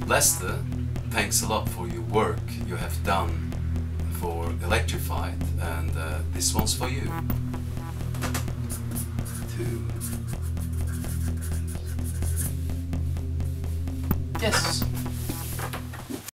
Lester, thanks a lot for your work you have done for Electrified, and this one's for you. Yes.